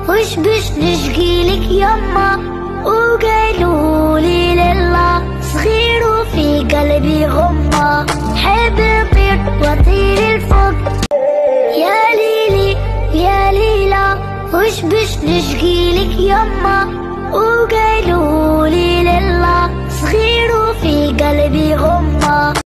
وش بش نشقيلك يما، وقالولي لله صغير وفي قلبي غمة، حب نطير واطير الفوق. يا ليلي يا ليلى وش بش نشقيلك يما، وقالولي لله صغير وفي قلبي غمة.